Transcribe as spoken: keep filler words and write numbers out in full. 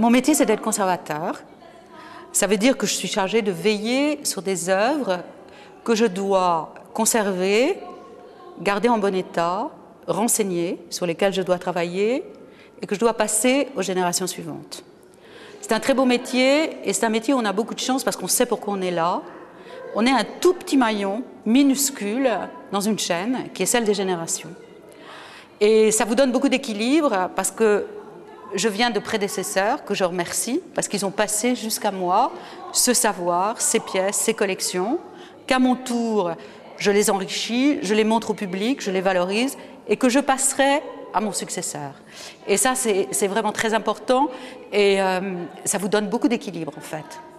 Mon métier, c'est d'être conservateur. Ça veut dire que je suis chargée de veiller sur des œuvres que je dois conserver, garder en bon état, renseigner, sur lesquelles je dois travailler et que je dois passer aux générations suivantes. C'est un très beau métier et c'est un métier où on a beaucoup de chance parce qu'on sait pourquoi on est là. On est un tout petit maillon minuscule dans une chaîne qui est celle des générations. Et ça vous donne beaucoup d'équilibre parce que je viens de prédécesseurs que je remercie parce qu'ils ont passé jusqu'à moi ce savoir, ces pièces, ces collections, qu'à mon tour, je les enrichis, je les montre au public, je les valorise et que je passerai à mon successeur. Et ça, c'est vraiment très important et euh, ça vous donne beaucoup d'équilibre en fait.